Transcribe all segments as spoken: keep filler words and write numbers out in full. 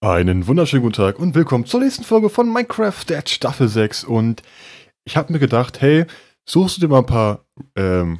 Einen wunderschönen guten Tag und willkommen zur nächsten Folge von Minecraft Dead Staffel sechs. Und ich habe mir gedacht, hey, suchst du dir mal ein paar ähm,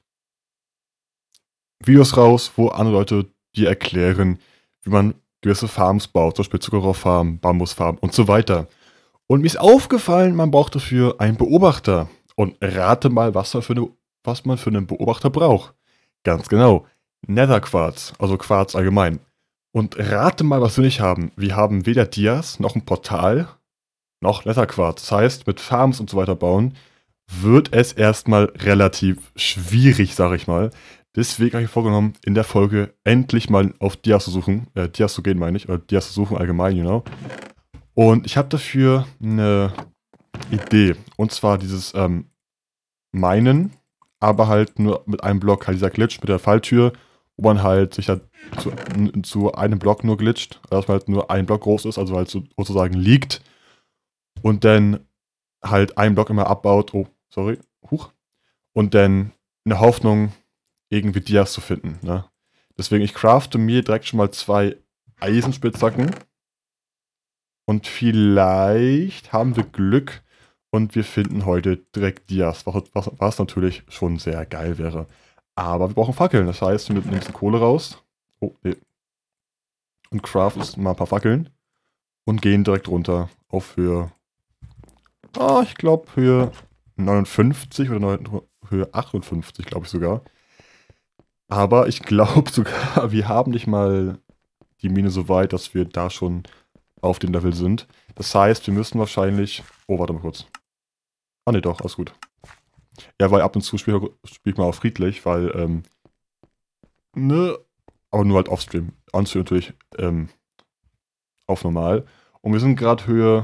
Videos raus, wo andere Leute dir erklären, wie man gewisse Farms baut, zum Beispiel Zuckerrohrfarmen, Bambusfarmen und so weiter. Und mir ist aufgefallen, man braucht dafür einen Beobachter. Und rate mal, was man für, eine, was man für einen Beobachter braucht. Ganz genau, Netherquarz, also Quarz allgemein. Und rate mal, was wir nicht haben. Wir haben weder Dias, noch ein Portal, noch Netherquarz. Das heißt, mit Farms und so weiter bauen, wird es erstmal relativ schwierig, sag ich mal. Deswegen habe ich mir vorgenommen, in der Folge endlich mal auf Dias zu suchen. Äh, Dias zu gehen, meine ich. Oder Dias zu suchen allgemein, you know. Und ich habe dafür eine Idee. Und zwar dieses ähm, Minen, aber halt nur mit einem Block. Halt dieser Glitch mit der Falltür, wo man halt sich halt zu, zu einem Block nur glitscht, dass man halt nur ein Block groß ist, also halt so, sozusagen liegt und dann halt einen Block immer abbaut, oh, sorry, huch, und dann in der Hoffnung, irgendwie Dias zu finden, ne? Deswegen, ich crafte mir direkt schon mal zwei Eisenspitzhacken und vielleicht haben wir Glück und wir finden heute direkt Dias, was, was, was natürlich schon sehr geil wäre. Aber wir brauchen Fackeln, das heißt, wir nehmen ein bisschen Kohle raus. Oh, nee. Und craften mal ein paar Fackeln. Und gehen direkt runter auf Höhe. Ah, ich glaube Höhe neunundfünfzig oder Höhe achtundfünfzig, glaube ich sogar. Aber ich glaube sogar, wir haben nicht mal die Mine so weit, dass wir da schon auf dem Level sind. Das heißt, wir müssen wahrscheinlich... Oh, warte mal kurz. Ah, ne, doch, alles gut. Ja, weil ab und zu spiele spiel ich mal auf friedlich, weil, ähm, ne, aber nur halt offstream. Onstream natürlich, ähm, auf normal. Und wir sind gerade Höhe,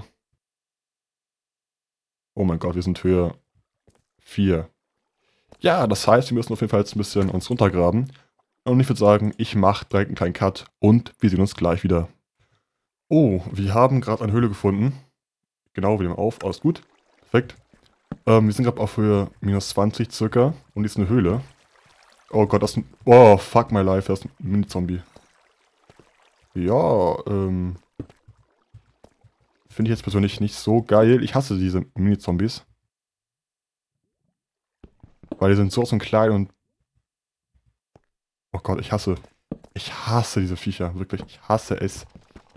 oh mein Gott, wir sind Höhe vier. Ja, das heißt, wir müssen auf jeden Fall jetzt ein bisschen uns runtergraben. Und ich würde sagen, ich mache direkt einen kleinen Cut und wir sehen uns gleich wieder. Oh, wir haben gerade eine Höhle gefunden. Genau, wir nehmen auf, alles gut. Perfekt. Ähm, wir sind gerade auf Höhe minus zwanzig circa und die ist eine Höhle. Oh Gott, das ist ein... Oh, fuck my life, das ist ein Mini-Zombie. Ja, ähm... finde ich jetzt persönlich nicht so geil. Ich hasse diese Mini-Zombies. Weil die sind so so klein und... Oh Gott, ich hasse... Ich hasse diese Viecher, wirklich. Ich hasse es.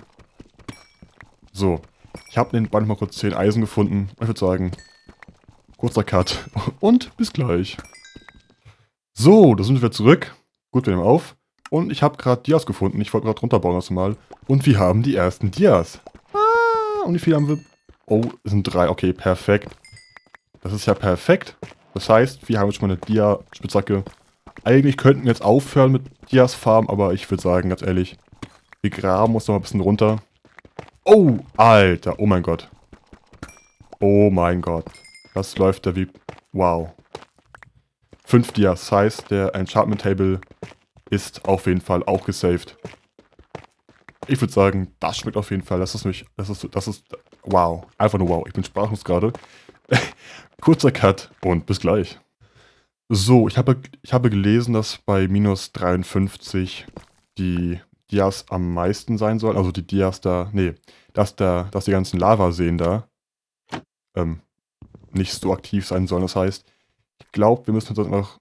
So. Ich habe den Band mal kurz zehn Eisen gefunden. Ich würde sagen... Kurzer Cut. Und bis gleich. So, da sind wir zurück. Gut, wir nehmen auf. Und ich habe gerade Dias gefunden. Ich wollte gerade runterbauen das mal. Und wir haben die ersten Dias. Ah, und wie viele haben wir? Oh, es sind drei. Okay, perfekt. Das ist ja perfekt. Das heißt, wir haben jetzt schon mal eine Dia-Spitzhacke. Eigentlich könnten wir jetzt aufhören mit Dias Farm, aber ich würde sagen, ganz ehrlich, wir graben uns noch mal ein bisschen runter. Oh, Alter. Oh mein Gott. Oh mein Gott. Das läuft da wie... Wow. fünf Dias. Das heißt, der Enchantment Table ist auf jeden Fall auch gesaved. Ich würde sagen, das schmeckt auf jeden Fall. Das ist mich... Das ist... Das ist... Wow. Einfach nur wow. Ich bin sprachlos gerade. Kurzer Cut und bis gleich. So, ich habe, ich habe gelesen, dass bei minus dreiundfünfzig die Dias am meisten sein sollen. Also die Dias da... Nee. Dass, da, dass die ganzen Lavaseen da ähm, nicht so aktiv sein sollen. Das heißt, ich glaube, wir müssen uns einfach...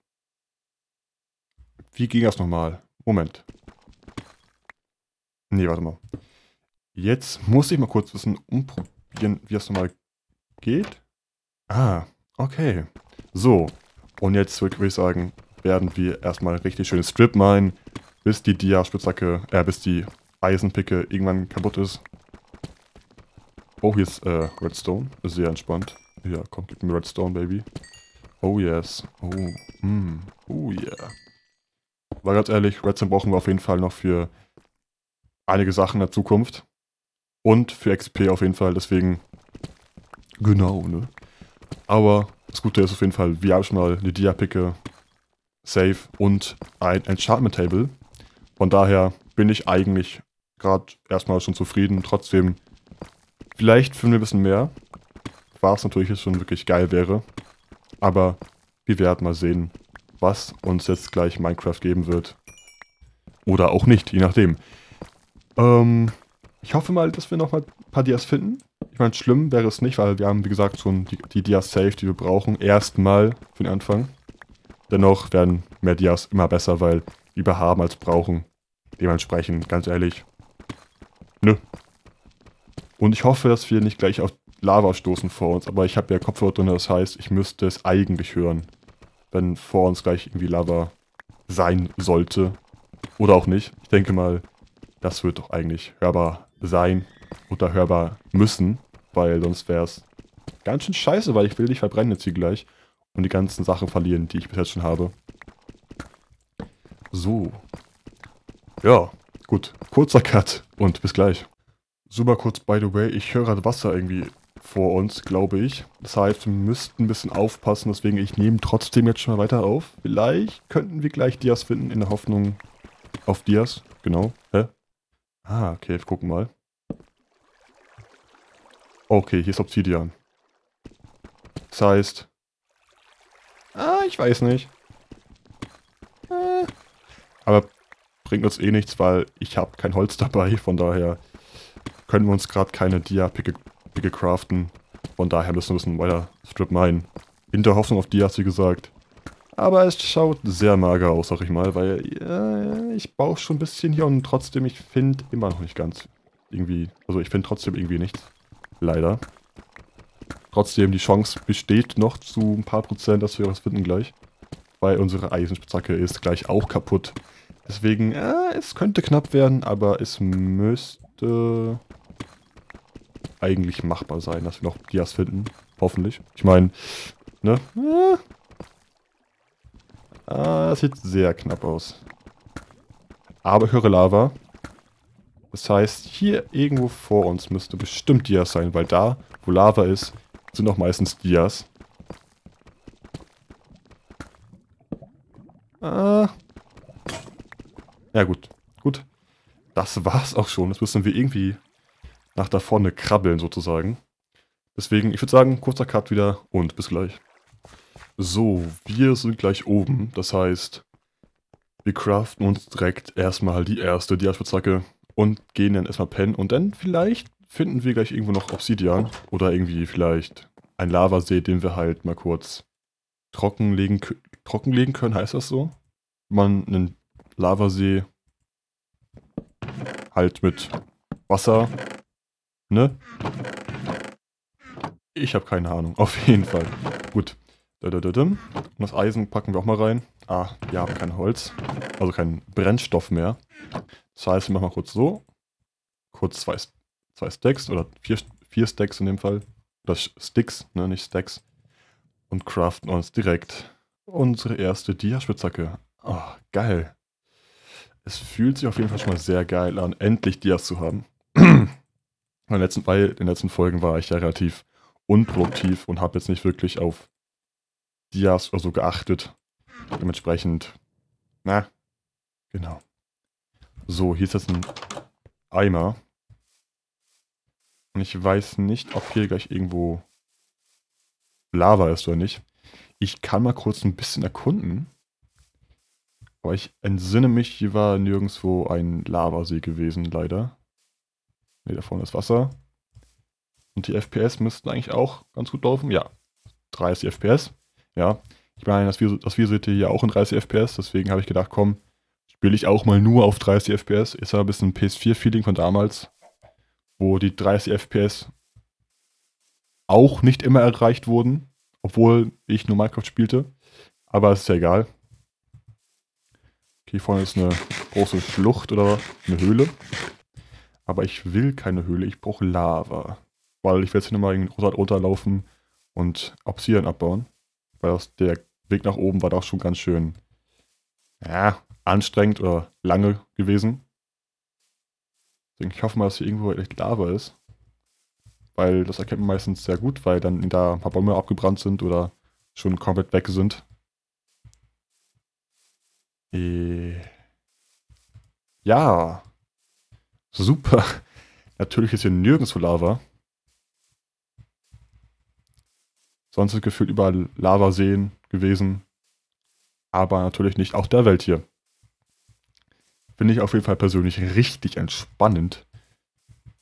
Wie ging das nochmal? Moment. Nee, warte mal. Jetzt muss ich mal kurz wissen, umprobieren, wie das nochmal geht. Ah, okay. So. Und jetzt würde ich sagen, werden wir erstmal richtig schön Strip minen, bis die Dia-Spitzhacke, äh, bis die Eisenpicke irgendwann kaputt ist. Oh, hier ist äh, Redstone. Sehr entspannt. Ja, komm, gib mir Redstone, Baby. Oh yes. Oh, mm. Oh yeah. War ganz ehrlich, Redstone brauchen wir auf jeden Fall noch für einige Sachen in der Zukunft. Und für X P auf jeden Fall, deswegen... Genau, ne? Aber das Gute ist auf jeden Fall, wir haben schon mal eine Dia-Picke, Safe und ein Enchantment Table. Von daher bin ich eigentlich gerade erstmal schon zufrieden. Trotzdem, vielleicht finden wir ein bisschen mehr. Was natürlich jetzt schon wirklich geil wäre. Aber wir werden mal sehen, was uns jetzt gleich Minecraft geben wird. Oder auch nicht, je nachdem. Ähm, Ich hoffe mal, dass wir nochmal ein paar Dias finden. Ich meine, schlimm wäre es nicht, weil wir haben, wie gesagt, schon die, die Dias safe, die wir brauchen. Erstmal für den Anfang. Dennoch werden mehr Dias immer besser, weil lieber haben als brauchen. Dementsprechend, ganz ehrlich. Nö. Und ich hoffe, dass wir nicht gleich auf Lava stoßen vor uns. Aber ich habe ja Kopfhörer drin, das heißt, ich müsste es eigentlich hören. Wenn vor uns gleich irgendwie Lava sein sollte. Oder auch nicht. Ich denke mal, das wird doch eigentlich hörbar sein oder hörbar müssen, weil sonst wäre es ganz schön scheiße, weil ich will dich verbrennen jetzt hier gleich und die ganzen Sachen verlieren, die ich bis jetzt schon habe. So. Ja, gut. Kurzer Cut und bis gleich. Super kurz, by the way, ich höre gerade Wasser irgendwie vor uns, glaube ich. Das heißt, wir müssten ein bisschen aufpassen, deswegen ich nehme trotzdem jetzt schon mal weiter auf. Vielleicht könnten wir gleich Dias finden, in der Hoffnung auf Dias. Genau. Hä? Ah, okay, wir gucken mal. Okay, hier ist Obsidian. Das heißt... Ah, ich weiß nicht. Äh, aber bringt uns eh nichts, weil ich habe kein Holz dabei. Von daher können wir uns gerade keine Dia-Picke Picke craften. Von daher müssen wir ein bisschen weiter Strip minen. In der Hoffnung auf Dias, wie gesagt. Aber es schaut sehr mager aus, sag ich mal, weil äh, ich brauche schon ein bisschen hier und trotzdem, ich finde immer noch nicht ganz irgendwie, also ich finde trotzdem irgendwie nichts. Leider. Trotzdem, die Chance besteht noch zu ein paar Prozent, dass wir was finden gleich. Weil unsere Eisenspitzhacke ist gleich auch kaputt. Deswegen, äh, es könnte knapp werden, aber es müsste eigentlich machbar sein, dass wir noch Dias finden. Hoffentlich. Ich meine, ne? Äh, Ah, das sieht sehr knapp aus. Aber ich höre Lava. Das heißt, hier irgendwo vor uns müsste bestimmt Dias sein, weil da, wo Lava ist, sind auch meistens Dias. Ah. Ja gut, gut. Das war's auch schon. Jetzt müssen wir irgendwie nach da vorne krabbeln sozusagen. Deswegen, ich würde sagen, kurzer Cut wieder und bis gleich. So, wir sind gleich oben. Das heißt, wir craften uns direkt erstmal die erste Diaspitzhacke und gehen dann erstmal pennen. Und dann vielleicht finden wir gleich irgendwo noch Obsidian oder irgendwie vielleicht ein Lavasee, den wir halt mal kurz trockenlegen, trockenlegen können, heißt das so? Wenn man einen Lavasee halt mit Wasser, ne? Ich habe keine Ahnung, auf jeden Fall. Gut. Und das Eisen packen wir auch mal rein. Ah, wir haben kein Holz. Also kein Brennstoff mehr. Das heißt, wir machen mal kurz so. Kurz zwei, zwei Stacks oder vier, vier Stacks in dem Fall. Oder Sticks, ne, nicht Stacks. Und craften uns direkt unsere erste Dia-Spitzhacke. Oh, geil. Es fühlt sich auf jeden Fall schon mal sehr geil an, endlich Dias zu haben. In den letzten, bei den letzten Folgen war ich ja relativ unproduktiv und habe jetzt nicht wirklich auf Dias oder so geachtet. Dementsprechend, na, genau. So, hier ist jetzt ein Eimer. Und ich weiß nicht, ob hier gleich irgendwo Lava ist oder nicht. Ich kann mal kurz ein bisschen erkunden. Aber ich entsinne mich, hier war nirgendwo ein Lavasee gewesen, leider. Ne, da vorne ist Wasser. Und die F P S müssten eigentlich auch ganz gut laufen. Ja, dreißig F P S. Ja, ich meine, das Video, das Video seht ihr hier auch in dreißig F P S. Deswegen habe ich gedacht, komm, spiele ich auch mal nur auf dreißig F P S. Ist aber ein bisschen ein P S vier Feeling von damals, wo die dreißig F P S auch nicht immer erreicht wurden, obwohl ich nur Minecraft spielte. Aber es ist ja egal. Okay, hier vorne ist eine große Schlucht oder eine Höhle. Aber ich will keine Höhle, ich brauche Lava. Weil ich werde jetzt hier nochmal runter, runterlaufen und Obsidian abbauen. Weil das, der Weg nach oben war doch schon ganz schön, ja, anstrengend oder lange gewesen. Deswegen, ich hoffe mal, dass hier irgendwo echt Lava ist. Weil das erkennt man meistens sehr gut, weil dann da ein paar Bäume abgebrannt sind oder schon komplett weg sind. Äh, ja. Super. Natürlich ist hier nirgendwo Lava. Sonst ist gefühlt überall Lavaseen gewesen. Aber natürlich nicht auf der Welt hier. Finde ich auf jeden Fall persönlich richtig entspannend.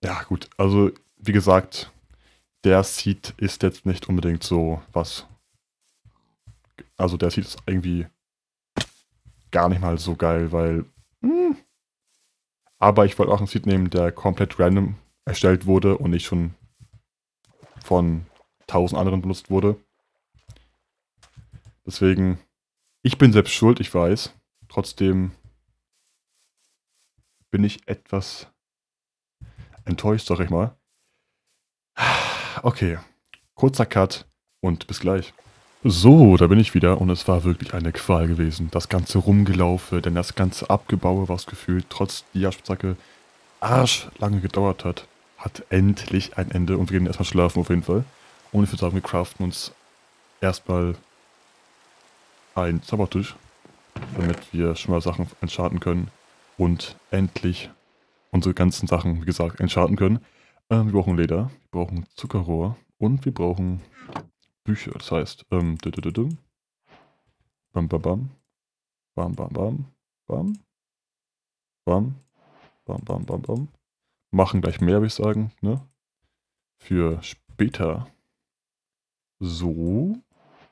Ja, gut. Also, wie gesagt, der Seed ist jetzt nicht unbedingt so was. Also, der Seed ist irgendwie gar nicht mal so geil, weil. Hm, aber ich wollte auch einen Seed nehmen, der komplett random erstellt wurde und nicht schon von tausend anderen benutzt wurde. Deswegen, ich bin selbst schuld, ich weiß. Trotzdem bin ich etwas enttäuscht, sag ich mal. Okay, kurzer Cut und bis gleich. So, da bin ich wieder und es war wirklich eine Qual gewesen. Das ganze Rumgelaufe, denn das ganze Abgebaue, was gefühlt trotz Dia-Spitzhacke arschlange gedauert hat, hat endlich ein Ende und wir gehen erstmal schlafen auf jeden Fall. Und ich würde sagen, wir craften uns erstmal einen Zaubertisch, damit wir schon mal Sachen enchanten können und endlich unsere ganzen Sachen, wie gesagt, enchanten können. Ähm, wir brauchen Leder, wir brauchen Zuckerrohr und wir brauchen Bücher. Das heißt, ähm, dü -dü -dü -dü. Bam, bam, bam, bam, bam, bam, bam, bam, bam, bam, bam, bam. Machen gleich mehr, würde ich sagen, ne? Für später. So.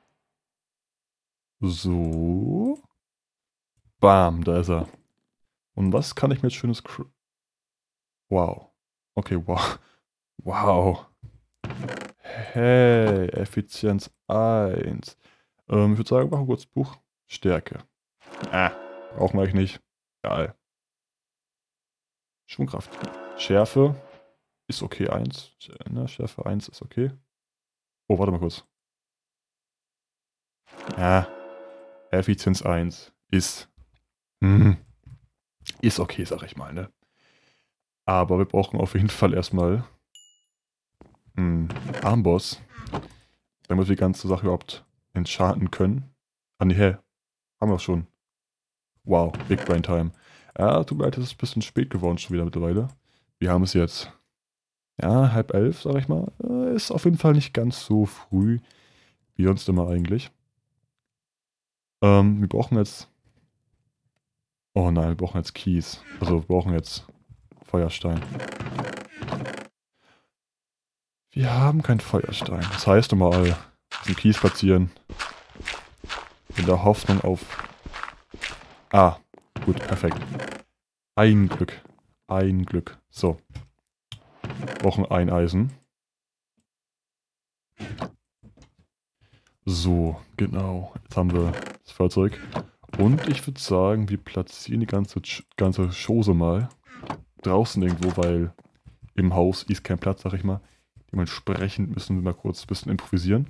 So. Bam, da ist er. Und was kann ich mir jetzt schönes... Cr wow. Okay, wow. Wow. Hey, Effizienz eins. Ähm, ich würde sagen, machen wir kurz Buch. Stärke. Ah, brauchen wir eigentlich nicht. Geil. Schwungkraft. Schärfe ist okay, eins. Ne, Schärfe eins ist okay. Oh, warte mal kurz. Ja, Effizienz eins ist... Hm, ist okay, sag ich mal, ne? Aber wir brauchen auf jeden Fall erstmal einen Armboss, damit wir die ganze Sache überhaupt enchanten können. Ah, ne, hä? Haben wir schon. Wow, Big Brain Time. Ja, tut mir leid, es ist ein bisschen spät geworden schon wieder mittlerweile. Wir haben es jetzt, ja, halb elf, sag ich mal. Äh, Ist auf jeden Fall nicht ganz so früh, wie sonst immer eigentlich. Ähm, wir brauchen jetzt... Oh nein, wir brauchen jetzt Kies. Also wir brauchen jetzt Feuerstein. Wir haben keinen Feuerstein. Das heißt nochmal, diesen Kies platzieren. In der Hoffnung auf... Ah, gut, perfekt. Ein Glück. Ein Glück. So. Wir brauchen ein Eisen. So, genau. Jetzt haben wir das Feuerzeug. Und ich würde sagen, wir platzieren die ganze, ganze Chose mal draußen irgendwo, weil im Haus ist kein Platz, sag ich mal. Dementsprechend müssen wir mal kurz ein bisschen improvisieren.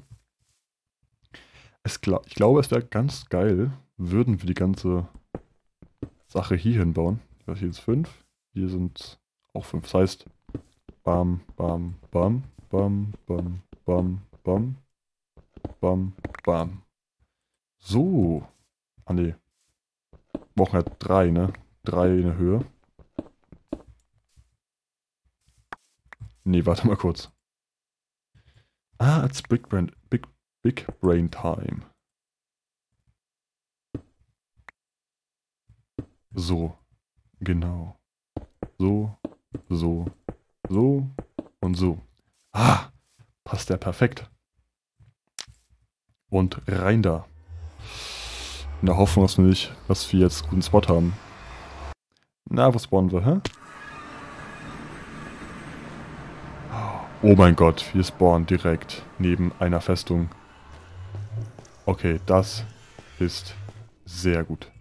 Es, ich glaube, es wäre ganz geil, würden wir die ganze Sache hier hinbauen. Hier sind fünf, hier sind auch fünf. Das heißt, bam, bam, bam, bam, bam, bam, bam, bam, bam. So. Ah ne. Wir brauchen ja drei, ne? Drei in der Höhe. Ne, warte mal kurz. Ah, it's Big Brain, Big, Big Brain Time. So. Genau. So. So. So. Und so. Ah, passt der perfekt. Und rein da. In der Hoffnung, dass wir, nicht, dass wir jetzt einen guten Spot haben. Na, wo spawnen wir, hä? Oh mein Gott, wir spawnen direkt neben einer Festung. Okay, das ist sehr gut.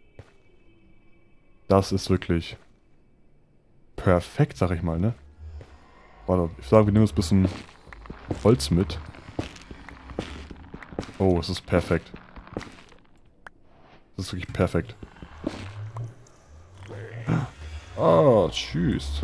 Das ist wirklich perfekt, sag ich mal, ne? Warte, ich sage, wir nehmen uns ein bisschen Holz mit. Oh, es ist perfekt. Das ist wirklich perfekt. Ah, tschüss.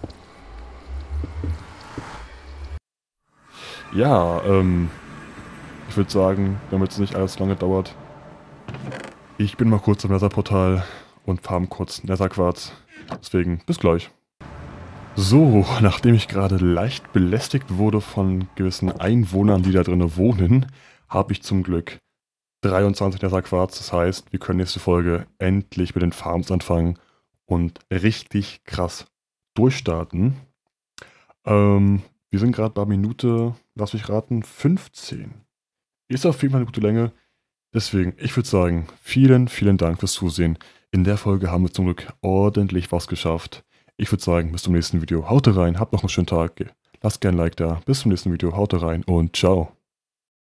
Ja, ähm, ich würde sagen, damit es nicht alles lange dauert, ich bin mal kurz am Netherportal und farm kurz Netherquarz. Deswegen, bis gleich. So, nachdem ich gerade leicht belästigt wurde von gewissen Einwohnern, die da drinnen wohnen, habe ich zum Glück dreiundzwanzig Netherquarz. Das heißt, wir können nächste Folge endlich mit den Farms anfangen und richtig krass durchstarten. Ähm, wir sind gerade bei Minute, lass mich raten, fünfzehn. Ist auf jeden Fall eine gute Länge. Deswegen, ich würde sagen, vielen, vielen Dank fürs Zusehen. In der Folge haben wir zum Glück ordentlich was geschafft. Ich würde sagen, bis zum nächsten Video. Haut rein, habt noch einen schönen Tag. Lasst gerne ein Like da. Bis zum nächsten Video. Haut rein und ciao.